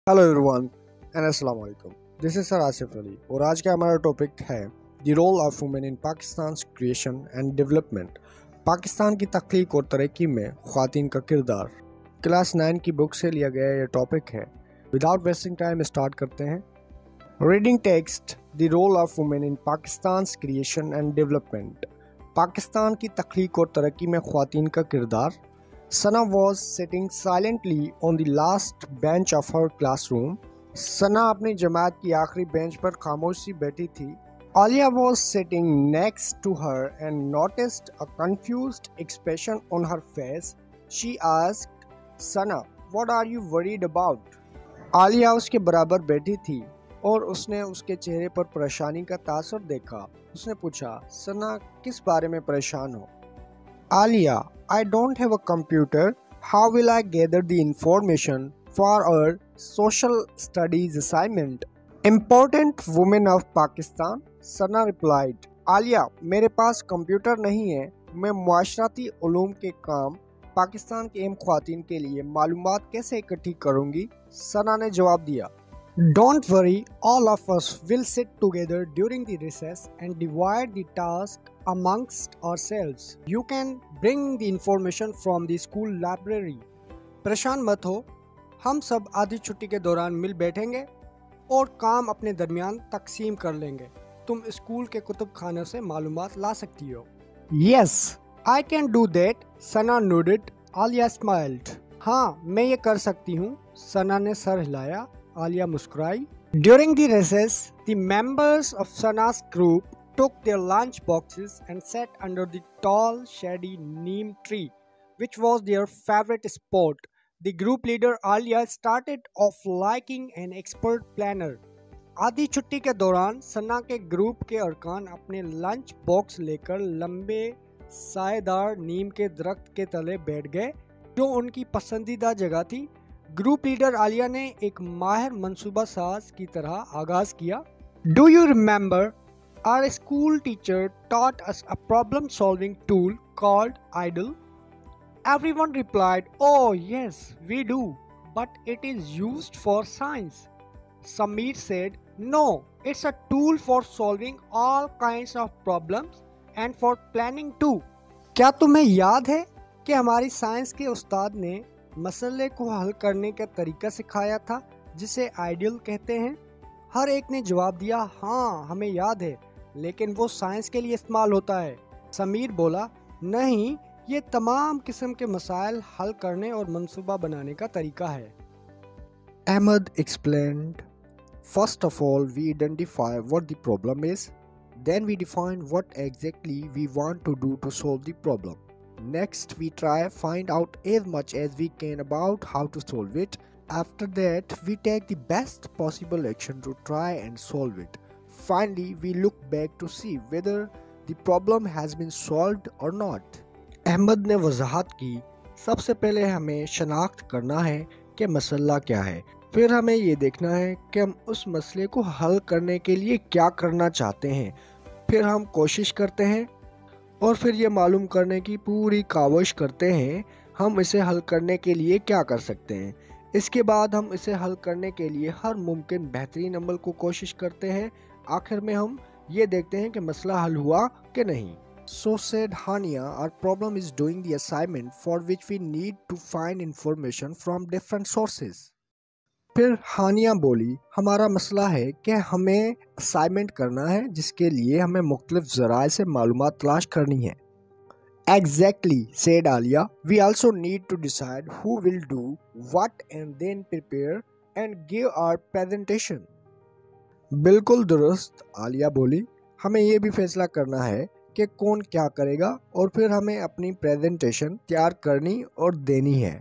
Hello everyone and अस्सलाम वालेकुम। This is sir Asif Ali और आज का हमारा टॉपिक है the role of women in Pakistan creation and development. Pakistan की तख्लीक और तरक्की में ख़वातीन का किरदार। क्लास 9 की बुक से लिया गया यह टॉपिक है। विदाउट वेस्टिंग टाइम स्टार्ट करते हैं। Reading text the role of women in Pakistan creation and development. Pakistan की तख्लीक और तरक्की में ख़वातीन का किरदार। Sana was sitting silently on the last bench of her classroom. सना अपनी जमात की आखिरी बेंच पर खामोशी बैठी थी। Alia was sitting next to her and noticed a confused expression on her face. She asked, Sana, what are you worried about? Alia उसके बराबर बैठी थी और उसने उसके चेहरे पर परेशानी का तासुर देखा। उसने पूछा, सना किस बारे में परेशान हो? Alia, I don't have a computer. How will I gather the information for our social studies assignment? Important women of Pakistan, Sana replied. Alia, मेरे पास कंप्यूटर नहीं है। मैं मुआशराती उलूम के काम पाकिस्तान के अहम ख़वातीन के लिए मालूमात कैसे इकट्ठी करूँगी? सना ने जवाब दिया, Don't worry, all of us will sit together during the recess and divide the task amongst ourselves. You can bring the information from the school library. परेशान मत हो, हम सब आधी छुट्टी के दौरान मिल बैठेंगे और काम अपने दरमियान तकसीम कर लेंगे। तुम स्कूल के कुतुब खाने से मालूमात ला सकती हो। Yes, I can do that. Sana nodded. Alia smiled. हाँ, मैं ये कर सकती हूँ। सना ने सर हिलाया। आलिया मुस्कुराई। During the recess, the members of Sana's group took their lunch boxes and sat under the tall, shady neem tree, which was their favorite spot. The group leader Alia started off liking an expert planner. आधी छुट्टी के दौरान सना के group के अरकान अपने lunch box लेकर लंबे सायेदार नीम के दरख्त के तले बैठ गए, जो उनकी पसंदीदा जगह थी। ग्रुप लीडर आलिया ने एक माहिर मंसूबा साज की तरह आगाज किया। Do you remember our school teacher taught us a problem solving tool called Idle? Everyone replied, Oh yes, we do, but it is used for science. Sameer said, No, it's a tool for solving all kinds of problems and for planning too. क्या तुम्हें याद है कि हमारी science के उस्ताद ने मसले को हल करने का तरीका सिखाया था जिसे आइडियल कहते हैं? हर एक ने जवाब दिया, हाँ हमें याद है, लेकिन वो साइंस के लिए इस्तेमाल होता है। समीर बोला, नहीं, ये तमाम किस्म के मसाइल हल करने और मंसूबा बनाने का तरीका है। Ahmad explained, First of all, we identify what the problem is. Then we define what exactly we want to do to solve the problem. Next, we try find out as much as we can about how to solve it. After that, we take the best possible action to try and solve it. Finally, we look back to see whether the problem has been solved or not. Ahmad ने वजाहत की, सबसे पहले हमें शनाख्त करना है कि मसला क्या है। फिर हमें ये देखना है कि हम उस मसले को हल करने के लिए क्या करना चाहते हैं। फिर हम कोशिश करते हैं और फिर ये मालूम करने की पूरी काविश करते हैं हम इसे हल करने के लिए क्या कर सकते हैं। इसके बाद हम इसे हल करने के लिए हर मुमकिन बेहतरीन अमल को कोशिश करते हैं। आखिर में हम ये देखते हैं कि मसला हल हुआ कि नहीं। So said Hania, our problem is doing the assignment for which we need to find information from different sources. फिर हानिया बोली, हमारा मसला है कि हमें असाइनमेंट करना है जिसके लिए हमें मुख्तलिफ ज़राए से मालूमात तलाश करनी है। Exactly, said Alia. We also need to decide who will do what and then prepare and give our presentation. बिल्कुल दुरुस्त, आलिया बोली, हमें ये भी फैसला करना है कि कौन क्या करेगा और फिर हमें अपनी प्रेजेंटेशन तैयार करनी और देनी है।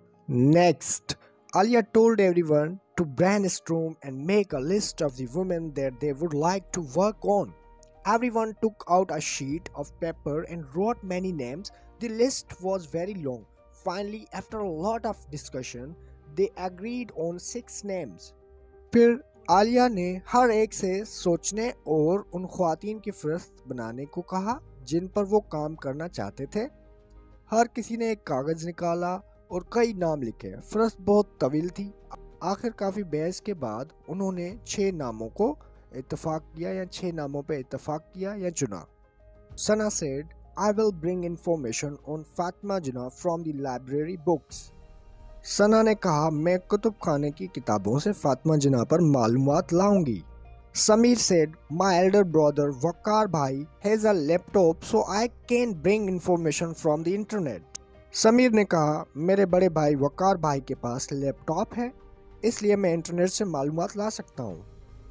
Next, Alia told everyone to brainstorm and make a list of the women that they would like to work on. Everyone took out a sheet of paper and wrote many names. The list was very long. Finally, after a lot of discussion, they agreed on 6 names. फिर आलिया ने हर एक से सोचने और उन ख्वातीन की फहरिस्त बनाने को कहा जिन पर वो काम करना चाहते थे। हर किसी ने एक कागज़ निकाला और कई नाम लिखे। फहरिस्त बहुत तवील थी। आखिर काफ़ी बहस के बाद उन्होंने 6 नामों को इत्तेफाक किया या 6 नामों पे इत्तेफाक किया या चुना। सना said, I will bring information on Fatma Jinnah from the library books. सना ने कहा, मैं कुतुब खाने की किताबों से फातिमा जिन्ना पर मालूमात लाऊंगी। Sameer said, my elder brother Waqar Bhai has a laptop so I can bring information from the internet. Sameer ने कहा, मेरे बड़े भाई वकार भाई के पास लैपटॉप है, इसलिए मैं इंटरनेट से मालूमात ला सकता हूँ।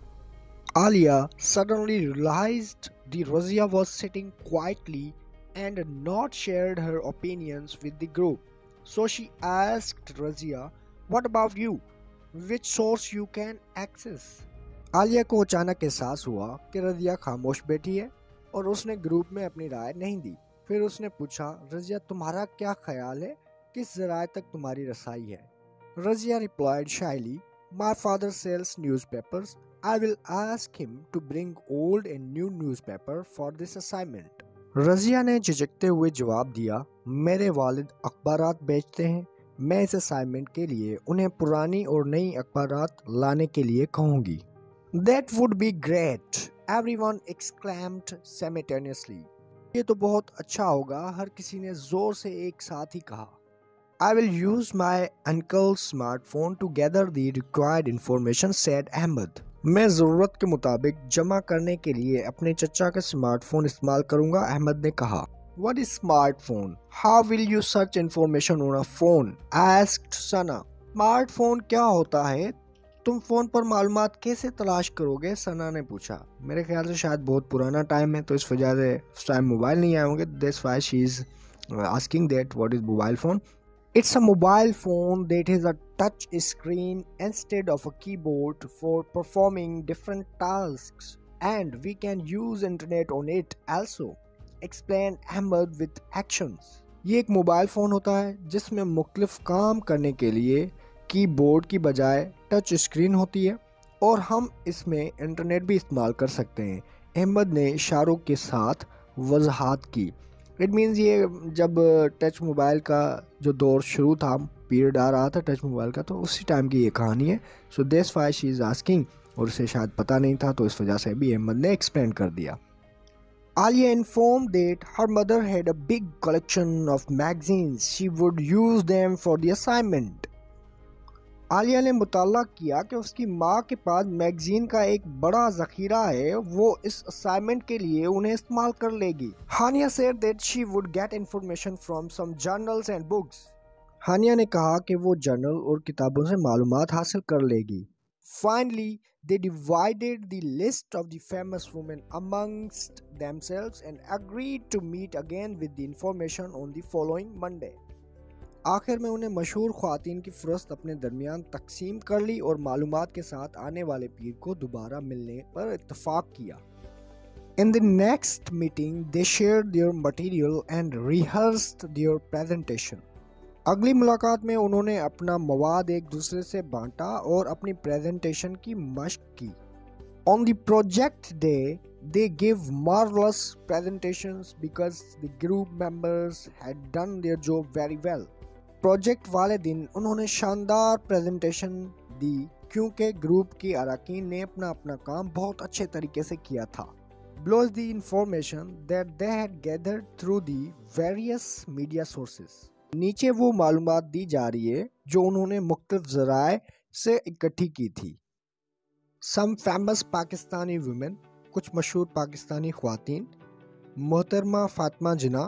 Alia suddenly realized the Razia was sitting quietly and not shared her opinions with the group. So she asked Razia, what about you? Which source you can access? Alia को अचानक एहसास हुआ कि रजिया खामोश बैठी है और उसने ग्रुप में अपनी राय नहीं दी। फिर उसने पूछा, रजिया तुम्हारा क्या ख्याल है, किस जराए तक तुम्हारी रसाई है? Razia replied shyly, my father sells newspapers. I will ask him to bring old and new newspaper for this assignment. Razia ने झिझकते हुए जवाब दिया, मेरे वालिद अखबारात बेचते हैं, मैं इस असाइनमेंट के लिए उन्हें पुरानी और नई अखबारात लाने के लिए कहूँगी। That would be great, everyone exclaimed simultaneously. ये तो बहुत अच्छा होगा, हर किसी ने जोर से एक साथ ही कहा। I will use my uncle's smartphone to gather the required information, said Ahmed. मैं ज़रूरत के मुताबिक जमा करने के लिए अपने चचा का स्मार्टफोन इस्तेमाल करूंगा, अहमद ने कहा। What is smartphone? How will you search information on a phone? asked Sana. Smartphone क्या होता है? तुम फोन पर मालूमात कैसे तलाश करोगे? सना ने पूछा। मेरे ख्याल से शायद बहुत पुराना टाइम है तो इस वजह से उस टाइम मोबाइल नहीं आए होंगे। That's why she is asking that what is mobile phone. It's a mobile phone that has a touch screen instead of a keyboard for performing different tasks, and we can use internet on it also, explained Ahmed with actions. ये एक mobile phone होता है जिसमें मुख्तलिफ काम करने के लिए कीबोर्ड की बजाय टच स्क्रीन होती है और हम इसमें इंटरनेट भी इस्तेमाल कर सकते हैं। अहमद ने इशारों के साथ वजाहत की। इट मीन्स ये जब टच मोबाइल का जो दौर शुरू था, पीरियड आ रहा था टच मोबाइल का, तो उसी टाइम की ये कहानी है। So that's why she is asking, और उसे शायद पता नहीं था तो इस वजह से भी अहमद ने एक्सप्लेन कर दिया। Alia informed that her mother had a big collection of magazines. She would use them for the assignment. Alia ने मुताला किया कि उसकी माँ के पास मैगजीन का एक बड़ा ज़ख़ीरा है, वो इस असाइनमेंट के लिए उन्हें इस्तेमाल कर लेगी। हानिया said that she would get information from some journals and books. हानिया ने कहा कि वो जर्नल और किताबों से मालूमात हासिल कर लेगी। Finally, they divided the list of the famous women amongst themselves and agreed to meet again with the information on the following Monday. आखिर में उन्हें मशहूर ख्वातीन की फ़हरिस्त अपने दरमियान तकसीम कर ली और मालूमात के साथ आने वाले पीर को दोबारा मिलने पर इत्तफाक किया। In the next meeting, they shared their material and rehearsed their presentation. अगली मुलाकात में उन्होंने अपना मवाद एक दूसरे से बांटा और अपनी प्रेजेंटेशन की मश्क की। On the project day, they gave marvelous presentations because the group members had done their job very well. Project वाले दिन उन्होंने शानदार प्रेजेंटेशन दी क्योंकि ग्रुप की अरकान ने अपना काम बहुत अच्छे तरीके से किया था। Blows the information that they had gathered through the various media sources. नीचे वो मालूमात दी जा रही है जो उन्होंने मुख्तलिफ ज़राए से इकट्ठी की थी। Some famous Pakistani women, कुछ मशहूर पाकिस्तानी ख्वातीन। मोहतरमा फातिमा जिन्ना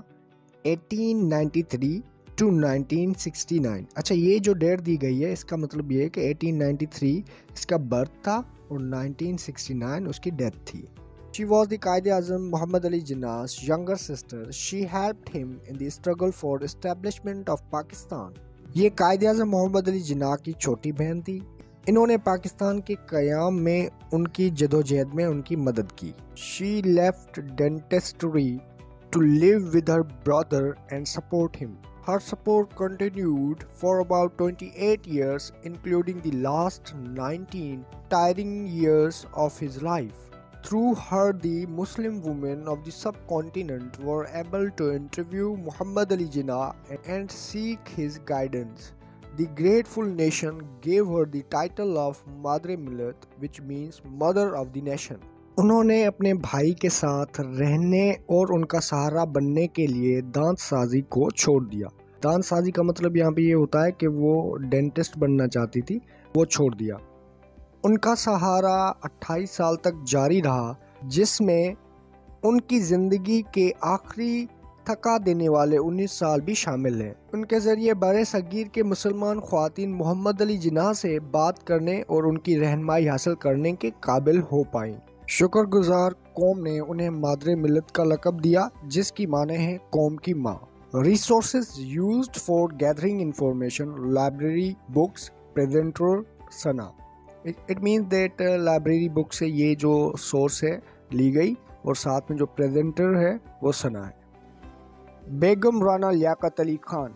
1893 to 1969। अच्छा, ये जो डेट दी गई है इसका मतलब ये है कि 1893 इसका बर्थ था और 1969 उसकी डेथ थी। She was the Quaid-e-Azam Muhammad Ali Jinnah's younger sister. She helped him in the struggle for establishment of Pakistan. ये Quaid-e-Azam मोहम्मद अली जिन्नाह की छोटी बहन थी। इन्होंने पाकिस्तान के क़याम में उनकी जदोजहद में उनकी मदद की। She left dentistry to live with her brother and support him. Her support continued for about 28 years, including the last 19 tiring years of his life. Through her, the Muslim women of the subcontinent were able to interview Muhammad Ali Jinnah and seek his guidance. The grateful nation gave her the title of Madre Millet, which means mother of the nation. उन्होंने अपने भाई के साथ रहने और उनका सहारा बनने के लिए दांत साजी को छोड़ दिया। दांत साजी का मतलब यहाँ पे ये होता है कि वो डेंटिस्ट बनना चाहती थी, वो छोड़ दिया। उनका सहारा 28 साल तक जारी रहा, जिसमें उनकी ज़िंदगी के आखिरी थका देने वाले 19 साल भी शामिल हैं। उनके ज़रिए बड़े सगीर के मुसलमान ख्वातीन मोहम्मद अली जिन्ना से बात करने और उनकी रहनुमाई हासिल करने के काबिल हो पाईं। शुक्रगुजार कौम ने उन्हें मादरे मिल्लत का लक़ब दिया, जिसकी माने है कौम की माँ। Resources used for gathering information, library, books, presenter, Sana. It means that library book से ये जो सोर्स है ली गई और साथ में जो प्रेजेंटर है वो सना है। बेगम Rana Liaquat Ali Khan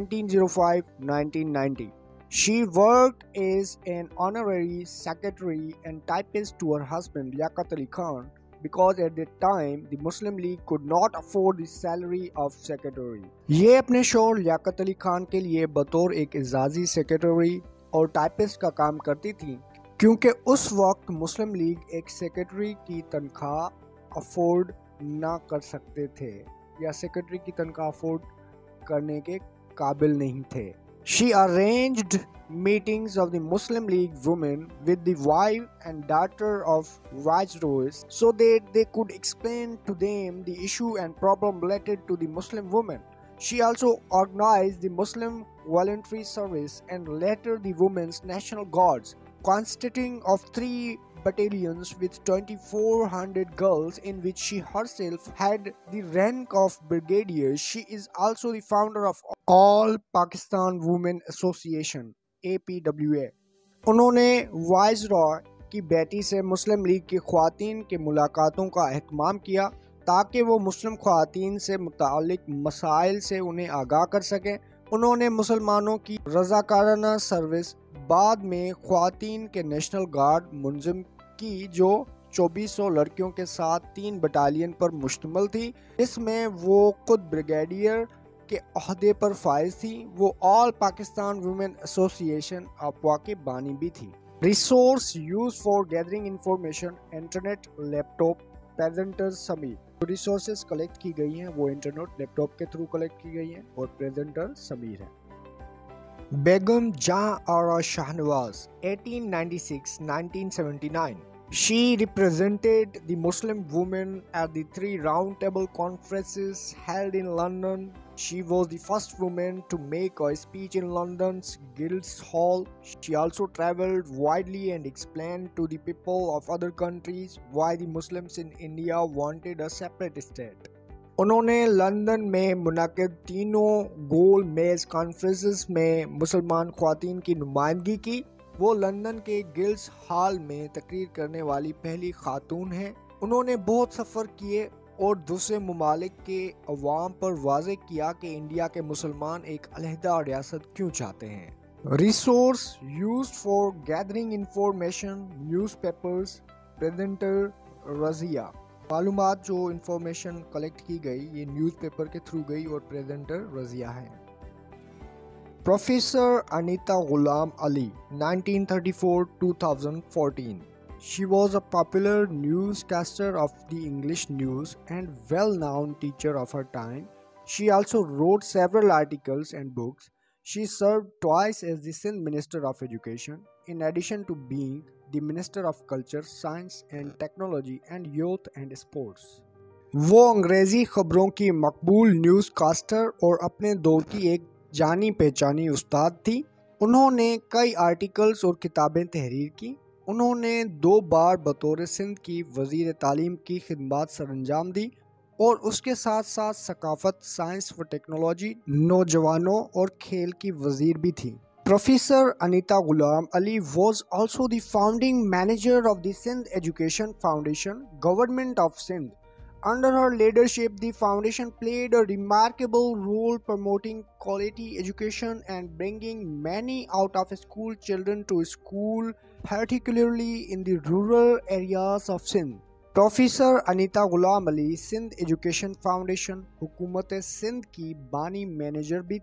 1905-1990. She worked as an honorary secretary and typist to her husband Liaquat Ali Khan because at that time the Muslim League could not afford the salary of secretary. ये अपने शोहर लियाकत अली खान के लिए बतौर एक इजाज़ी सेक्रेटरी और टाइपिस्ट का काम करती थी, क्योंकि उस वक्त मुस्लिम लीग एक सेक्रेटरी की तनख्वाह अफोर्ड ना कर सकते थे या सेक्रेटरी की तनख्वाह अफोर्ड करने के काबिल नहीं थे। She arranged meetings of the Muslim League women with the wife and daughter of viceroys so that they could explain to them the issue and problem related to the Muslim women. She also organized the Muslim Voluntary Service and later the Women's National Guards, consisting of 3 battalions with 2,400 girls, in which she herself had the rank of brigadier. She is also the founder of All Pakistan Women Association (APWA). उन्होंने viceroy की बेटी से मुस्लिम league की ख्वातीन के मुलाकातों का अहतमाम किया ताकि वो मुस्लिम ख्वातीन से मुतालिक मसाइल से उन्हें आगाह कर सकें। उन्होंने मुसलमानों की रज़ाकाराना सर्विस, बाद में ख्वातीन के नेशनल गार्ड मुंज़िम की, जो 2400 लड़कियों के साथ 3 बटालियन पर मुश्तमिल थी। इसमें वो खुद ब्रिगेडियर के ओहदे पर फाइज थी। वो ऑल पाकिस्तान वुमेन एसोसिएशन आपवा के बानी भी थी। Resource use for gathering information, internet, laptop, presenters समेत जो रिसोर्सेज कलेक्ट की गई हैं वो इंटरनेट, लैपटॉप के थ्रू कलेक्ट की गई हैं और प्रेजेंटर समीर है। Begum Jahan Ara Shahnawaz 1896-1979. She represented the Muslim women at the 3 roundtable conferences held in London. She was the first woman to make a speech in London's Guildhall. She also traveled widely and explained to the people of other countries why the Muslims in India wanted a separate state. उन्होंने London में मुनाकिद 3 गोल मेज conferences में मुसलमान ख्वातीन की नुमाइंदगी की। वो लंदन के गिल्ड्स हॉल में तकरीर करने वाली पहली खातून हैं। उन्होंने बहुत सफ़र किए और दूसरे ममालिक के अवाम पर वाज़े किया कि इंडिया के मुसलमान एक अलहदा रियासत क्यों चाहते हैं। Resource used for gathering information, newspapers, presenter, Razia. मालूमात जो इंफॉर्मेशन कलेक्ट की गई ये न्यूज़पेपर के थ्रू गई और प्रेजेंटर रज़िया है। Professor Anita Ghulam Ali 1934-2014. She was a popular newscaster of the English news and well-known teacher of her time. She also wrote several articles and books. She served twice as the Sindh Minister of Education, in addition to being the Minister of Culture, Science and Technology and Youth and Sports. वो अंग्रेज़ी ख़बरों की मकबूल न्यूज़कास्टर और अपने दौर की एक जानी पहचानी उस्ताद थी। उन्होंने कई आर्टिकल्स और किताबें तहरीर की। उन्होंने 2 बार बतौर सिंध की वज़ीर तालीम की खिदमत सरअंजाम दी और उसके साथ साथ सकाफ़त, साइंस व टेक्नोलॉजी, नौजवानों और खेल की वज़ीर भी थी। Professor Anita Ghulam Ali was also the founding manager of the Sindh Education Foundation, Government of Sindh. Under her leadership, the foundation played a remarkable role promoting quality education and bringing many out-of-school children to school, particularly in the rural areas of Sindh. Professor Anita Ghulam Ali Sindh Education Foundation हुकूमत सिंध की बानी manager भी थी।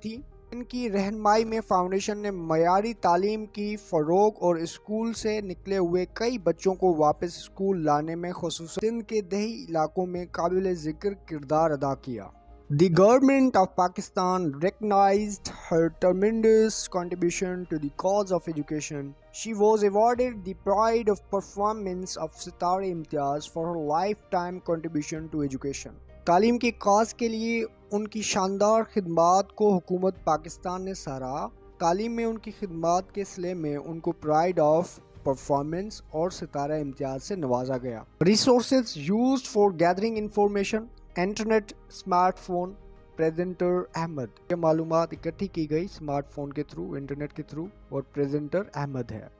इनकी रहनुमाई में foundation ने मयारी तालीम की फ़रोग और स्कूल से निकले हुए कई बच्चों को वापस स्कूल लाने में ख़ुसूसन सिंध के दही इलाकों में काबिल ज़िक्र किरदार अदा किया। The government of Pakistan recognized her tremendous contribution to the cause of education. She was awarded the Pride of Performance of Sitara Imtiaz for her lifetime contribution to education. तालीम के काज के लिए उनकी शानदार खिदमात को हुकूमत पाकिस्तान ने सराहा। तालीम में उनकी खिदमात के सिले में उनको प्राइड ऑफ परफॉर्मेंस और सितारा इम्तियाज से नवाजा गया। Resources used for gathering information, internet, smartphone, presenter Ahmed. ये मालूमात इकट्ठी की गई स्मार्टफोन के थ्रू, इंटरनेट के थ्रू, और प्रेजेंटर अहमद है।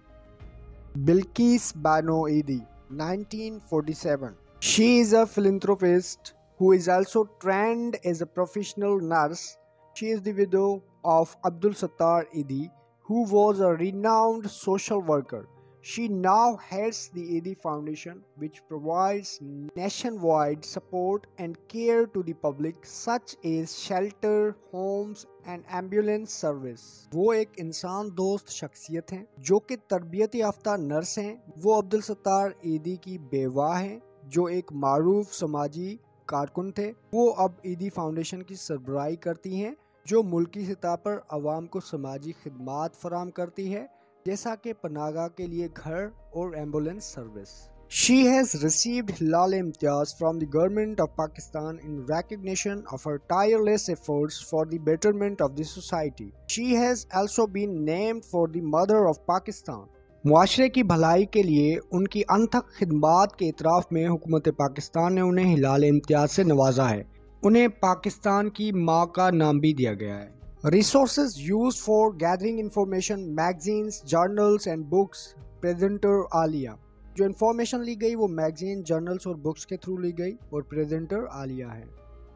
बिल्किस बानो ईदी 1947। She is a philanthropist who is also trained as a professional nurse. She is the widow of Abdul Sattar Idi, who was a renowned social worker. She now heads the Idi Foundation, which provides nationwide support and care to the public, such as shelter, homes and ambulance service. वो एक इंसान दोस्त शख्सियत हैं जो कि तरबियत याफ्ता नर्स हैं। वो अब्दुल सत्तार ईदी की बेवा हैं जो एक मारूफ समाजी कारकुन थे। वो अब ईदी फाउंडेशन की सरबराही करती हैं जो मुल्की सतह पर आवाम को समाजी खिदमात फराम करती है, जैसा कि पनागा के लिए घर और ambulance service. She has received Hilal Imtiaz from the government of Pakistan in recognition of her tireless efforts for the betterment of the society. She has also been named for the Mother of Pakistan. मुआशरे की भलाई के लिए उनकी अनथक खिदमात के इतराफ़ में हुकूमत पाकिस्तान ने उन्हें हिलाल इम्तियाज से नवाजा है। उन्हें पाकिस्तान की माँ का नाम भी दिया गया है। Resources used for gathering information, magazines, journals and books. Presenter Aliya. जो इंफॉर्मेशन ली गई वो मैगजीन, जर्नल्स और बुक्स के थ्रू ली गई और प्रेजेंटर आलिया है।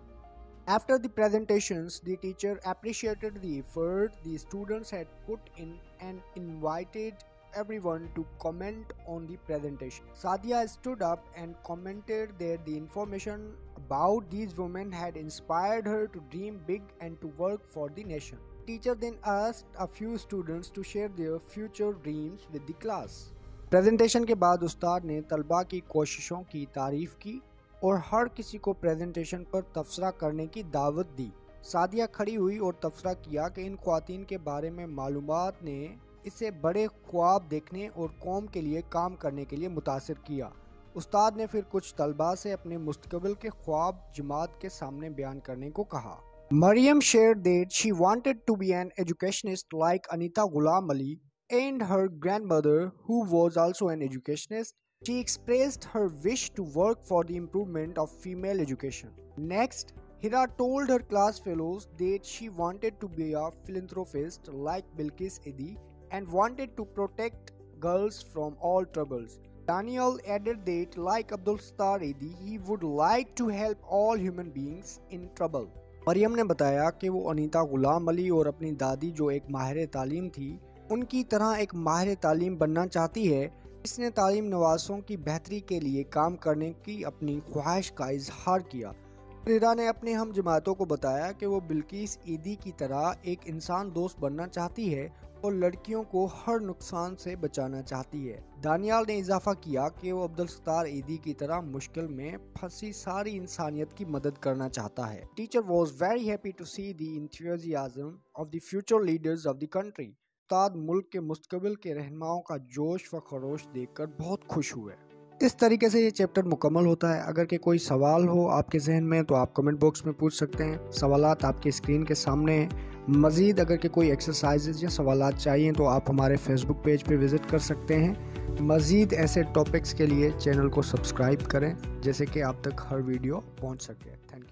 After the presentations, the teacher appreciated the effort the students had put in and invited everyone to comment on the presentation. Sadia stood up and commented that the information about these women had inspired her to dream big and to work for the nation. Teacher then asked a few students to share their future dreams with the class. Presentation के बाद उस्ताद ने तलबा की कोशिशों की तारीफ की और हर किसी को प्रेजेंटेशन पर तबसरा करने की दावत दी। सादिया खड़ी हुई और तबसरा किया कि इन ख्वातीन के बारे में मालूमात ने इसे बड़े ख्वाब देखने और कौम के लिए काम करने के लिए मुतासिर किया। उस्ताद ने फिर कुछ तलबा से अपने मुस्तकबिल के ख्वाब जमात के सामने बयान करने को कहा। Maryam shared that she wanted to be an educationist like Anita Ghulam Ali and her grandmother, who was also an educationist. She expressed her wish to work for the improvement of female education. Next, Hira told her class fellows that she wanted to be a philanthropist like Bilkis Idi and wanted to protect girls from all troubles. Daniel added that like Abdul Sattar Idi, he would like to help all human beings in trouble. Maryam ने बताया कि वो अनीता गुलाम अली और अपनी दादी जो एक माहिर तालीम थी उनकी तरह एक माहिर तालीम बनना चाहती है। इसने तालीम नवासों की बेहतरी के लिए काम करने की अपनी ख्वाहिश का इजहार किया। हिरा ने अपने हम जमातों को बताया कि वो बिल्किस ईदी की तरह एक इंसान दोस्त बनना चाहती है और लड़कियों को हर नुकसान से बचाना चाहती है। दानियाल ने इजाफा किया कि वो अब्दुल सत्तार ईदी की तरह मुश्किल में फंसी सारी इंसानियत की मदद करना चाहता है। Teacher was very happy to see the enthusiasm of the future leaders of the country. उस्ताद मुल्क के मुस्तकबिल के रहनुमाओं का जोश व खरोश देखकर बहुत खुश हुए। इस तरीके से ये चैप्टर मुकम्मल होता है। अगर के कोई सवाल हो आपके जहन में तो आप कमेंट बॉक्स में पूछ सकते हैं। सवालात आपके स्क्रीन के सामने हैं। मज़ीद अगर के कोई एक्सरसाइजेज या सवालात चाहिए तो आप हमारे फेसबुक पेज पे विज़िट कर सकते हैं। मज़ीद ऐसे टॉपिक्स के लिए चैनल को सब्सक्राइब करें जैसे कि आप तक हर वीडियो पहुंच सके। Thank you.